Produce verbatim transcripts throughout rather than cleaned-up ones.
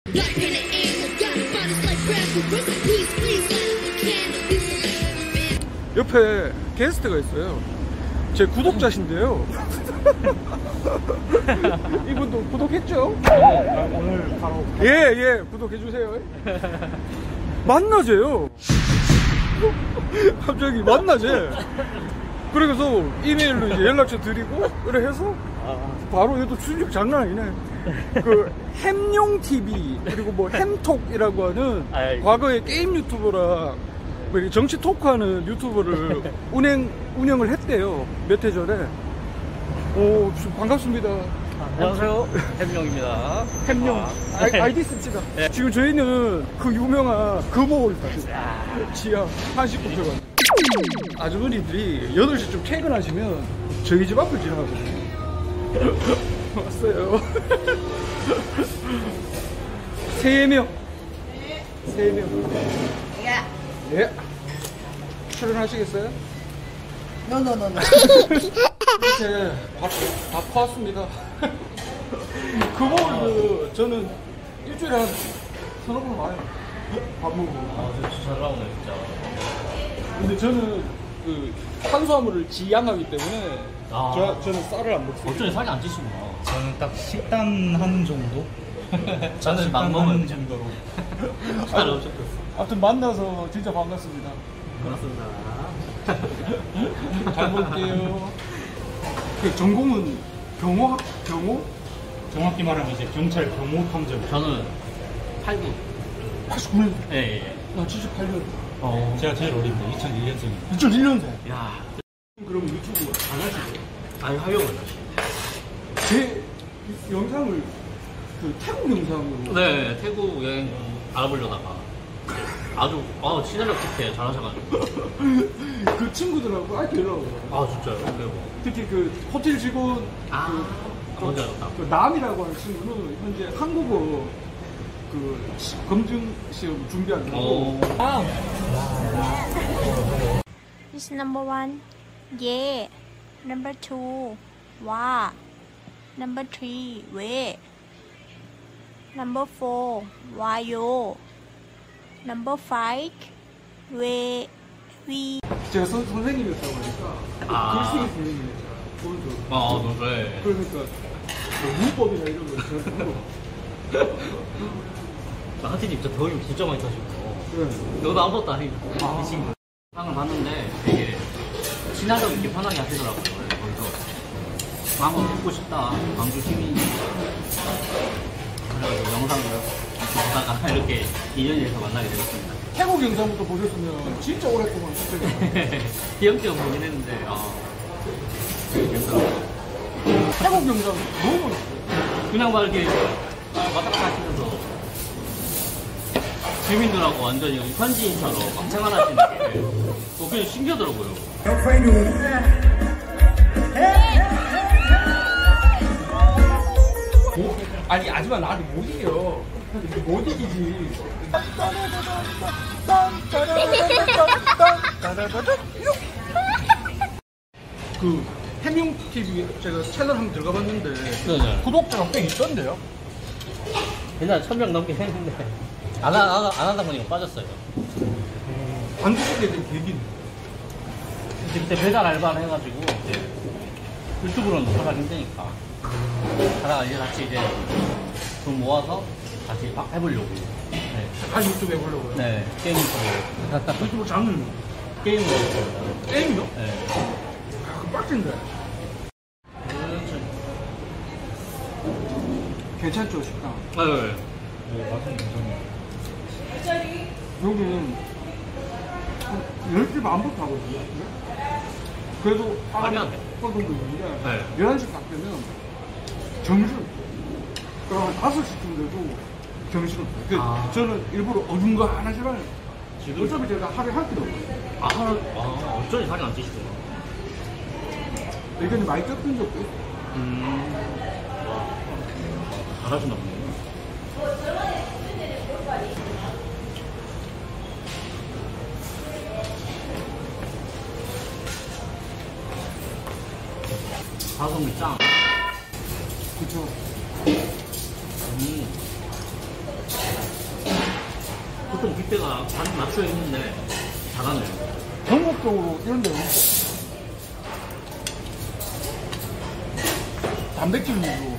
옆에 게스트가 있어요. 제 구독자신데요. 이분도 구독했죠? 네, 오늘 바로 예예 예, 구독해주세요. 만나재요. 갑자기 만나재. 그래서 이메일로 이제 연락처 드리고 그래 해서 바로 얘도 출력 장난 아니네. 그 햄용티비 그리고 뭐 햄톡이라고 하는 아이. 과거에 게임 유튜버랑 뭐 정치 토크하는 유튜버를 운행 운영을 했대요. 몇 해 전에. 오 반갑습니다. 안녕하세요, 햄용입니다. 햄용 아. 아이, 아이디 씁시다. 네. 지금 저희는 그 유명한 금호를 가죠. 지하 한식 부표가. 아주머니들이 여덟 시쯤 퇴근하시면 저희 집 앞을 지나가거든요. 왔어요. 세 명. 세 명. 예. 출연하시겠어요? 노노노노. 이렇게 밥, 밥 퍼왔습니다. 금호를 저는 일주일에 한 서너 번 와요. 밥 먹고. 아, 진짜 잘 나오네, 진짜. 근데 저는 그 탄수화물을 지양하기 때문에 아. 저, 저는 쌀을 안 먹습니다. 어쩐지 살이 안 찌시구나. 저는 딱 식단하는 정도? 저는 막 먹는 정도로. 살 엄청 컸어. 아무튼 만나서 진짜 반갑습니다. 그렇습니다. 잘 먹을게요. 그 전공은 경호학, 경호? 정확히 말하면 이제 경찰 경호 탐정. 저는 팔구. 팔십구 년. 예, 예. 나 칠십팔 년. 어. 제가 제일 어린데 이천일 년생입니다. 이천일 년생. 야. 그럼 유튜브 안 하시죠? 아니, 하려고 다시. 제 영상을 그 태국 영상으로. 네, 태국 여행 알아보려다가 아주 아 친화력 좋게 잘하셔가지고. 그 친구들하고 아직 연락 오고. 아 진짜요? 그리고 특히 그 호텔 직원 아 그, 뭔지 알았다. 그 남이라고 하는 친구는 현재 한국어 그 시, 검증 시험 준비하는 거고. 아. This number one. Yeah. Number two. 와. Number three. 왜. Number four. 와요. Number five. 왜. 위. 제가 선, 선생님이었다고 하니까 아. 글쓰기 선생님이었죠. 오른쪽. 아, 어, 네. 그러니까 뭐 문법이나 이런 거 제가 물어. 하트님 진짜 더위 진짜 많이 타시고. 네. 너도 아무것도 아니고 아. 이 친구 상을 봤는데 되게 친화력 있게 편하게 하시더라고요. 거기서 한번 듣고 싶다. 광주 시민. 그래가지고 영상을 보다가 이렇게 인연이 돼서 만나게 되었습니다. 태국 영상부터 보셨으면 진짜 오랫동안 봤어요. 띄엄띄엄 보긴 했는데 아. 태국 영상 너무 멋있어요. 그냥 막 이렇게 왔다 갔다 하시면서 주민들하고 완전히 현지인처럼 막 생활하시는 게 어, 그게 신기하더라고요. 뭐? 아니 아줌마 나한테 못 이겨. 못 이기지. 그 햄용티비 제가 채널 한번 들어가 봤는데 네네. 구독자가 꽤 있던데요? 옛날에 천 명 넘게 했는데 안, 하, 안, 하, 안 하다 보니까 빠졌어요. 안 구독하게 된 계기는? 그때 배달 알바를 해가지고 이제 유튜브로는 하기 힘드니까 하다가 이제 같이 이제 돈 모아서 다시 막 해보려고. 네, 다시 유튜브 해보려고요? 네 게임 유튜브. 유튜브 장르는? 게임으로 했습니다. 게임이요? 네. 아, 그 빡센데. 괜찮죠, 식당? 네. 네. 네, 맛은 괜찮아요. 여기는 한 열 시 반부터 하거든요. 그래도 말이 안 돼. 정도 있는데 네. 열한 시 딱 되면 정신 그럼 한 다섯 시쯤 돼도 정신 없어요. 그러니까 아. 저는 일부러 어중간한 시간에 지금 어차피 제가 하루에 할 필요 없어요. 아, 하루, 아 어쩐지 살이 안 찌시구나. 의견이 많이 꺾인 적도 있어요. 음. 와. 잘하시나 보네. 가성비 짱. 그쵸. 음. 보통 뷔페가 반 맞춰 있는데 잘하네요. 전국적으로 이런 데는 없어. 단백질 위주로.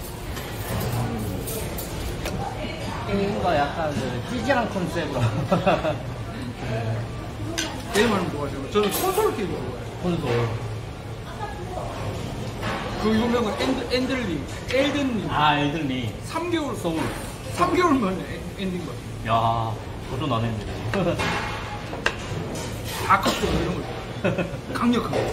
게임과 약간 그 찌질한 컨셉으로. 게임하는 거 좋아하죠. 저는 콘솔 게임 좋아해요. 콘솔. 그 유명한 엔드, 엔들링, 엘든링. 아, 엘든링. 삼 개월, 소울. 삼 개월 만에 엔딩 거야. 야, 도전 안 했네. 다크소울 이런 거. 강력한 거.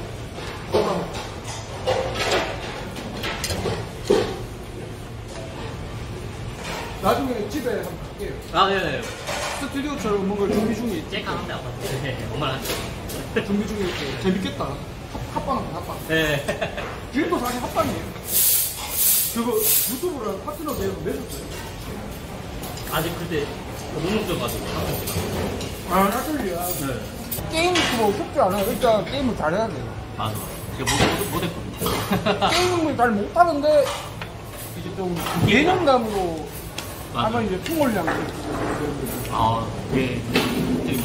나중에 집에 한번 갈게요. 아, 네네. 스튜디오처럼 뭔가 준비 중에 있지. 쨍한데 아까. 네, 정말 안 준비 중에 있고 재밌겠다. 합, 합방하면 합방. 네. 지금도 사실 합방이에요. 그거 유튜브랑 파트너 내용 내줬어요. 아직 그때 못 먹어가지고. 아, 나들이야. 네. 게임 뭐 쉽지 않아. 일단 게임을 잘해야 돼요. 맞아. 제가 못, 못, 못 했거든요. 게임을 잘 못하는데 이제 좀 예능감으로 맞아. 하면 이제 총월량. 아, 네. 되게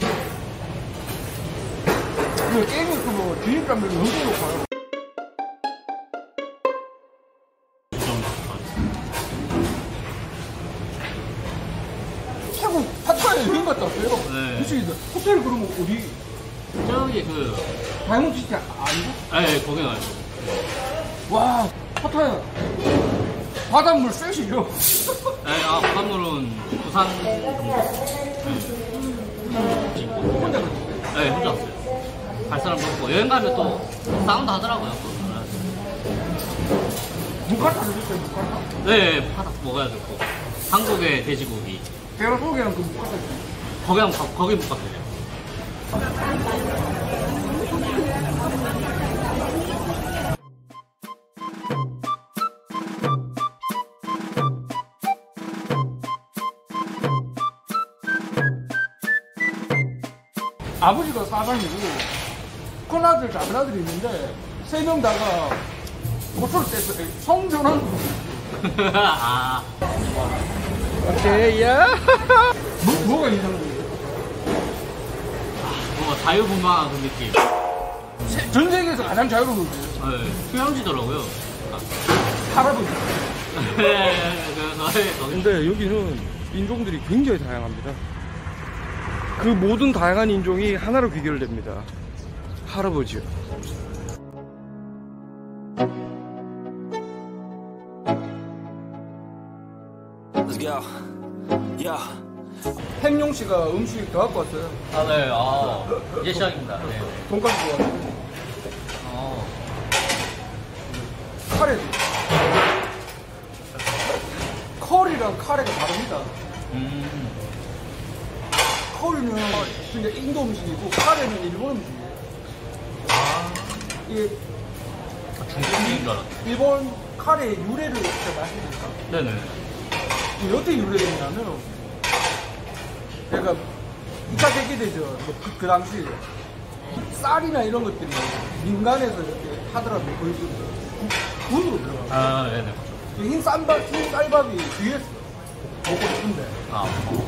그 게임이 그뭐 진입장벽이 엄청 높아요. 좀, 태국 파타야에 여행 갔다 왔어요. 네. 그치, 호텔 그러면 어디? 저기 그, 다이몬드시티 아니고? 아, 예, 거기 가요. 와, 파타야. 바닷물 쎄시죠? 네, 아, 바닷물은 부산 정도. 혼자 갔어요. 네, 혼자 왔어요. 갈 사람 없고, 여행 가면 또 사운드 하더라고요. 무카타를 줬어요, 무카타. 네, 파닭 먹어야 되고. 한국의 돼지고기. 제가 소개한 그 무카타. 거기 한 번, 거기 못 갔어요. 아버지가 사장이고 큰아들 작은아들이 있는데 세 명 다가 고소를 뗐어요. 성전환. 아, 오케이야. 뭐, 뭐가 이상해요? 뭔가 자유분방한 그 느낌. 세- 전 세계에서 가장 자유로운 거예요. 네, 휴양지더라고요. 할아버지. 네, 그래서, 네, 거기. 근데 여기는 인종들이 굉장히 다양합니다. 그 모든 다양한 인종이 하나로 귀결됩니다. 할아버지요. Let's go. Yeah. 햄용 씨가 음식 더 갖고 왔어요. 아, 네, 아, 이제 시작입니다. 네. 돈까스 좋아하고 어, 카레도. 커리랑 카레가 다릅니다. 음, 커리는 그냥 인도 음식이고 카레는 일본 음식이에요. 아, 이게 중국인 줄 알았네. 일본 카레의 유래를 제가 말씀드릴까? 네네. 이게 어떻게 유래됐냐면 제가 이 차 세계대전 뭐 그, 그 당시 쌀이나 이런 것들이 민간에서 이렇게 하더라고요. 거의 그 군으로 들어가고 아, 네네. 흰 쌀밥, 흰 쌀밥이 귀했어. 먹고 싶은데. 아,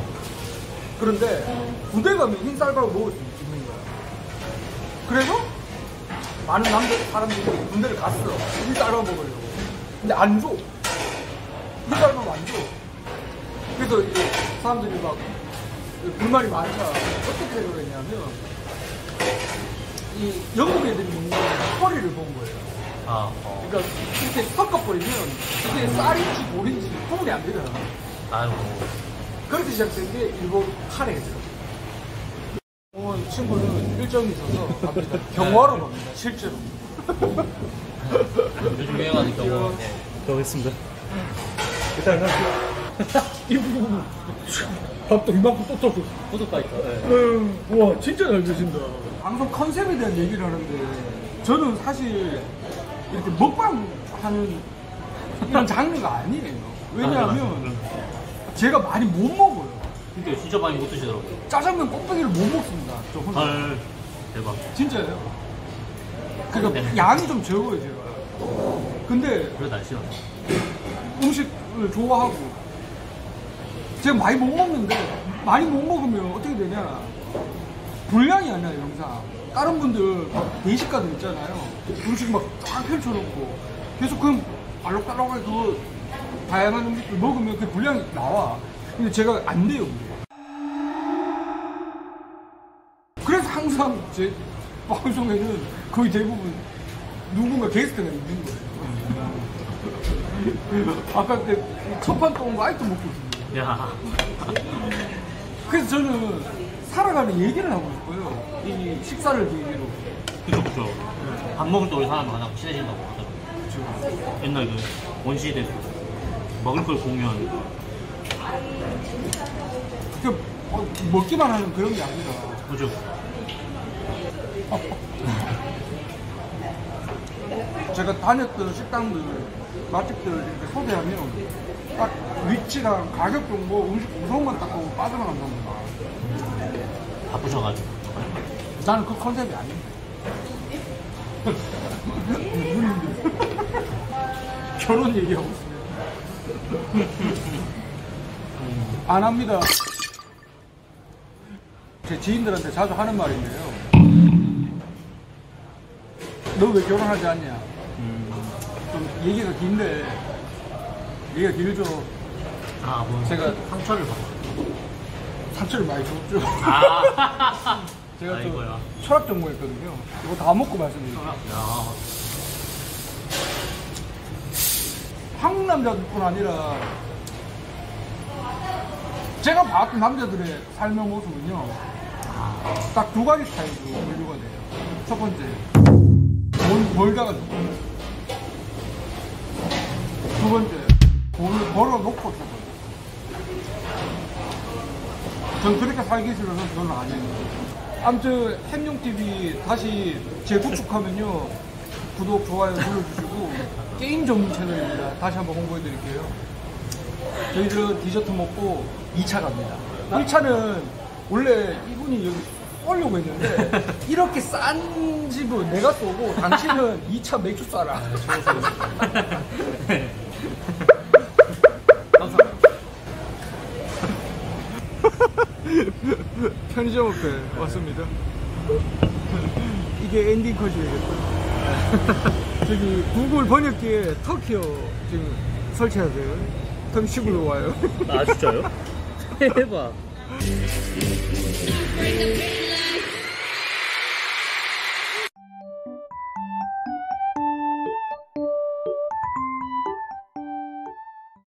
그런데 군대 가면 흰 쌀밥을 먹을 수 있는 거야. 그래서 많은 남들 사람들이 군대를 갔어. 흰 쌀밥 먹으려고. 근데 안 줘. 흰 쌀밥 안 줘. 그래서 이제 사람들이 막 불만이 많다. 어떻게 그랬냐면 이 영국 애들이 먹는 커리를 본 거예요. 아, 어. 그러니까 이렇게 섞어버리면 이게 쌀인지 물인지 구분이 안 되잖아. 아이고. 그렇게 시작된 게 일본 카레예요. 오늘 친구는 일정이 있어서 갑니다. 경화로 갑니다. 실제로. 요즘 유행하는 경우. 네. 가보겠습니다. 일단 이 부분 밥도 이만큼 또 떴어. 푸드파이터. 네. 음, 와 진짜 잘 드신다. 방송 컨셉에 대한 얘기를 하는데 저는 사실 이렇게 먹방 하는 이런 장르가 아니에요. 왜냐하면 제가 많이 못 먹어요. 근데 진짜 많이 못 드시더라고요. 짜장면 꼭대기를 못 먹습니다. 저 혼자. 헐. 대박. 진짜예요. 그러니까 양이 좀 적어요 제가. 근데 그래, 날씨가. 음식을 좋아하고 제가 많이 못 먹는데 많이 못 먹으면 어떻게 되냐, 분량이 안 나요. 영상 다른 분들 막 대식가들 있잖아요, 음식 막 쫙 펼쳐놓고 계속 그럼 알록달록하게 그거 다양한 음식들 먹으면 그 분량이 나와. 근데 제가 안 돼요. 그래서 항상 제 방송에는 거의 대부분 누군가 게스트가 있는 거예요. 아까 그 첫판 또 온 거 아직도 먹고 있어요. 야. 그래서 저는 살아가는 얘기를 하고 싶어요. 이 식사를 계기로. 그죠, 그죠. 밥 먹을 때 우리 사람 하나 친해진다고 하더라고요. 그렇죠. 옛날 그 원시대 먹을 걸 공유하는. 그 어, 먹기만 하는 그런 게 아니라. 그죠. 제가 다녔던 식당들, 맛집들을 이렇게 소개하면 딱 위치랑 가격 정보, 음식 구성만 딱 보고 빠져나간답니다. 바쁘셔가지고. 나는 그 컨셉이 아닌데. 결혼 얘기하고 있습니다. 안 합니다. 제 지인들한테 자주 하는 말인데요. 너 왜 결혼하지 않냐? 좀 얘기가 긴데, 얘기가 길죠. 아, 뭐. 제가 상처를 받았어요. 상처를 많이 줬죠. 아. 제가 또 아이고야. 철학 전공했거든요. 이거 다 먹고 말씀드릴게요. 야. 한국 남자들뿐 아니라 제가 봤던 남자들의 삶의 모습은요, 딱 두 가지 스타일로 분류가 돼요. 첫 번째, 돈 벌다가 죽고, 두 번째, 돈을 벌어놓고 죽어요. 전 그렇게 살기 싫어서 저는 아니에요. 아무튼 햄용티비 다시 재구축하면요, 구독, 좋아요 눌러주시고, 게임 전문 채널입니다. 다시 한번 홍보해드릴게요. 저희들은 디저트 먹고 이 차 갑니다. 일 차는 원래 이분이 여기 쏘려고 했는데, 이렇게 싼 집은 내가 쏘고 당신은 이 차 맥주 쏴라. 감사합니다. 편의점 앞에 왔습니다. 이게 엔딩 컷이겠다. 저기 구글 번역기에 터키어 지금 설치하세요. 터키식으로 와요. 아, 진짜요? 대박. Break the